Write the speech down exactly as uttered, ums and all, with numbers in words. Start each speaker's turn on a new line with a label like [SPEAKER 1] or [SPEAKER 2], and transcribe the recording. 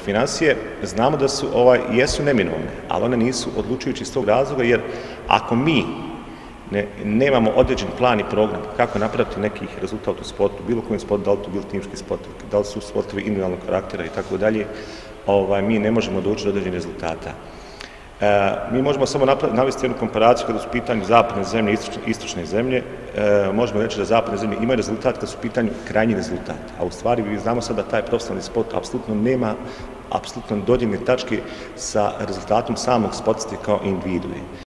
[SPEAKER 1] financije, znamo da su, ovaj, jesu neminovne, ali one nisu odlučujući iz tog razloga, jer ako mi ne, nemamo određen plan i program kako napraviti neki rezultat u sportu, bilo kojem sportu, da li to bili timski sportovi, da li su sportovi individualnog karaktera i tako dalje, ovaj, mi ne možemo doći do određenih rezultata. E, mi možemo samo navesti jednu komparaciju kada su u pitanju zapadne zemlje i istočne, istočne zemlje. E, možemo reći da zapadne zemlje imaju rezultat kada su u pitanju krajnji rezultat, a u stvari mi znamo sad da taj profesionalni sport apsolutno nema apsolutno dodirne tačke sa rezultatom samog sportiste kao individue.